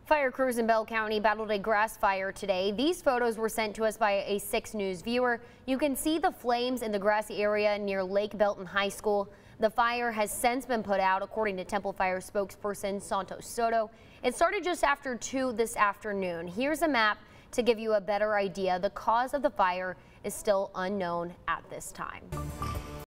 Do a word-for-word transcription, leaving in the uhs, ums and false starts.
Fire crews in Bell County battled a grass fire today. These photos were sent to us by a six news viewer. You can see the flames in the grassy area near Lake Belton High School. The fire has since been put out, according to Temple Fire spokesperson Santos Soto. It started just after two this afternoon. Here's a map to give you a better idea. The cause of the fire is still unknown at this time.